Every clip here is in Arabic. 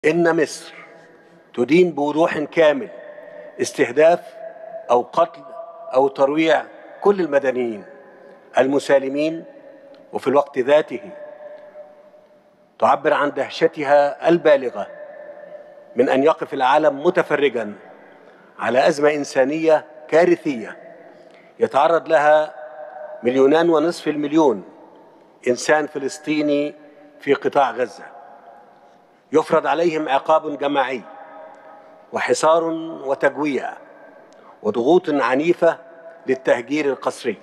إن مصر تدين بوضوح كامل استهداف أو قتل أو ترويع كل المدنيين المسالمين، وفي الوقت ذاته تعبر عن دهشتها البالغة من أن يقف العالم متفرجاً على أزمة إنسانية كارثية يتعرض لها 2.5 مليون إنسان فلسطيني في قطاع غزة، يفرض عليهم عقاب جماعي وحصار وتجويع وضغوط عنيفة للتهجير القسري،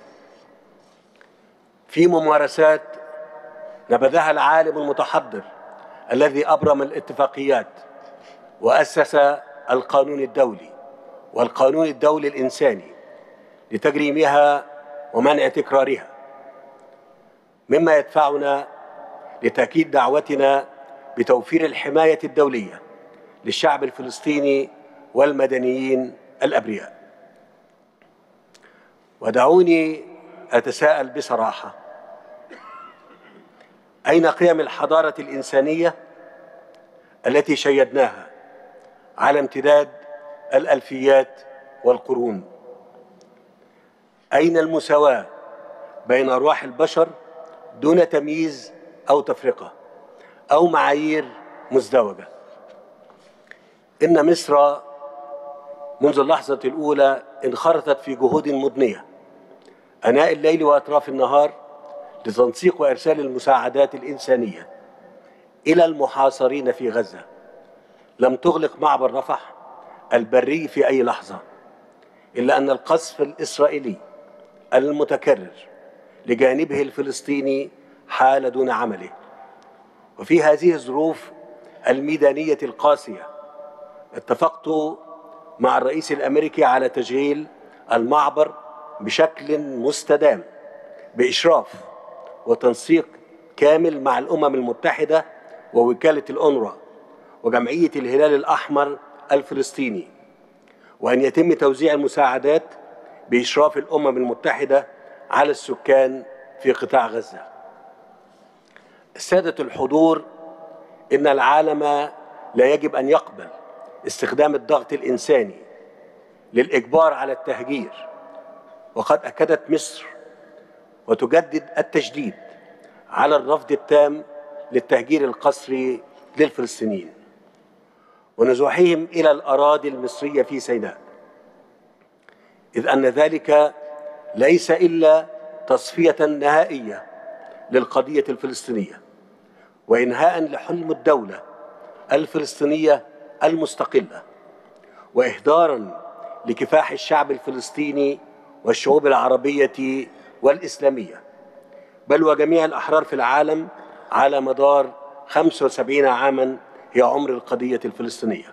في ممارسات نبذها العالم المتحضر الذي أبرم الاتفاقيات وأسس القانون الدولي والقانون الدولي الإنساني لتجريمها ومنع تكرارها، مما يدفعنا لتأكيد دعوتنا بتوفير الحماية الدولية للشعب الفلسطيني والمدنيين الأبرياء. ودعوني أتساءل بصراحة: أين قيم الحضارة الإنسانية التي شيدناها على امتداد الألفيات والقرون؟ أين المساواة بين أرواح البشر دون تمييز أو تفرقة أو معايير مزدوجة؟ إن مصر منذ اللحظة الأولى انخرطت في جهود مضنية آناء الليل وأطراف النهار لتنسيق وإرسال المساعدات الإنسانية إلى المحاصرين في غزة. لم تغلق معبر رفح البري في أي لحظة، إلا أن القصف الإسرائيلي المتكرر لجانبه الفلسطيني حال دون عمله. وفي هذه الظروف الميدانية القاسية اتفقت مع الرئيس الأمريكي على تشغيل المعبر بشكل مستدام بإشراف وتنسيق كامل مع الأمم المتحدة ووكالة الأونروا وجمعية الهلال الأحمر الفلسطيني، وأن يتم توزيع المساعدات بإشراف الأمم المتحدة على السكان في قطاع غزة. السادة الحضور، إن العالم لا يجب أن يقبل استخدام الضغط الإنساني للإجبار على التهجير، وقد أكدت مصر وتجدد التشديد على الرفض التام للتهجير القسري للفلسطينيين ونزوحهم إلى الأراضي المصرية في سيناء، إذ أن ذلك ليس إلا تصفية نهائية للقضية الفلسطينية وإنهاء لحلم الدولة الفلسطينية المستقلة وإهداراً لكفاح الشعب الفلسطيني والشعوب العربية والإسلامية، بل وجميع الأحرار في العالم على مدار 75 عاماً هي عمر القضية الفلسطينية.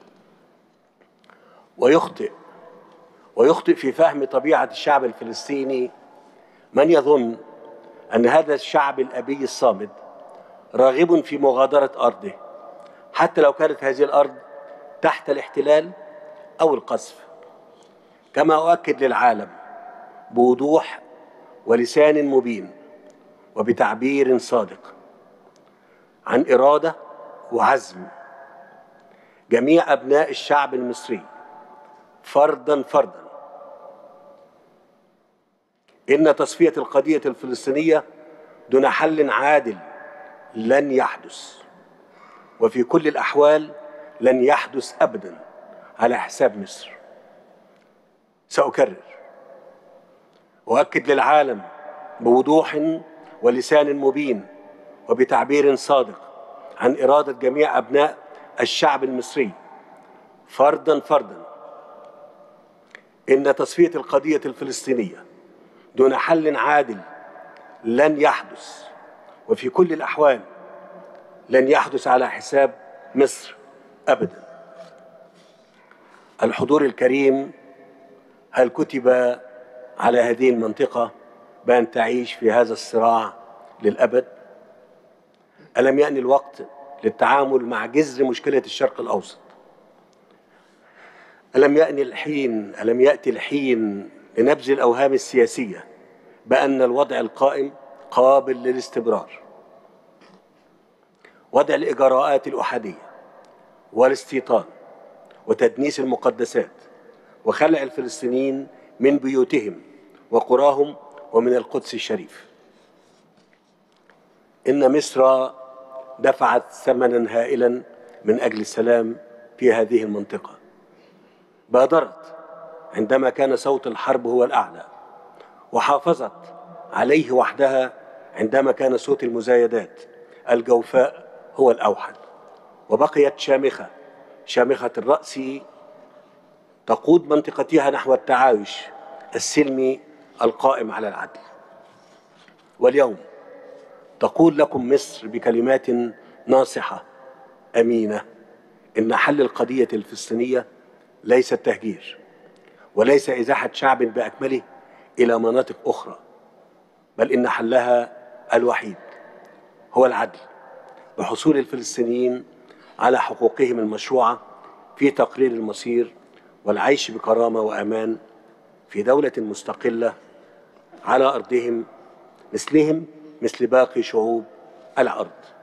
ويخطئ في فهم طبيعة الشعب الفلسطيني من يظن أن هذا الشعب الأبي الصامد راغب في مغادرة أرضه، حتى لو كانت هذه الأرض تحت الاحتلال أو القصف. كما أؤكد للعالم بوضوح ولسان مبين وبتعبير صادق عن إرادة وعزم جميع أبناء الشعب المصري فرداً فرداً، إن تصفية القضية الفلسطينية دون حل عادل لن يحدث، وفي كل الأحوال لن يحدث أبداً على حساب مصر. سأكرر وأؤكد للعالم بوضوح ولسان مبين وبتعبير صادق عن إرادة جميع أبناء الشعب المصري فرداً فرداً، إن تصفية القضية الفلسطينية دون حل عادل لن يحدث، وفي كل الأحوال لن يحدث على حساب مصر أبداً. الحضور الكريم، هل كتب على هذه المنطقة بأن تعيش في هذا الصراع للأبد؟ ألم يأن الوقت للتعامل مع جذر مشكلة الشرق الأوسط؟ ألم يأتي الحين لنبذ الأوهام السياسية بأن الوضع القائم قابل للاستمرار؟ وضع الإجراءات الأحادية والاستيطان وتدنيس المقدسات وخلع الفلسطينيين من بيوتهم وقراهم ومن القدس الشريف. إن مصر دفعت ثمنا هائلا من أجل السلام في هذه المنطقة. بادرت عندما كان صوت الحرب هو الأعلى، وحافظت عليه وحدها عندما كان صوت المزايدات الجوفاء هو الأوحد، وبقيت شامخة الرأس تقود منطقتها نحو التعايش السلمي القائم على العدل. واليوم تقول لكم مصر بكلمات ناصحة أمينة إن حل القضية الفلسطينية ليس التهجير، وليس إزاحة شعب بأكمله إلى مناطق أخرى، بل إن حلها الوحيد هو العدل بحصول الفلسطينيين على حقوقهم المشروعة في تقرير المصير والعيش بكرامة وأمان في دولة مستقلة على أرضهم مثل باقي شعوب الأرض.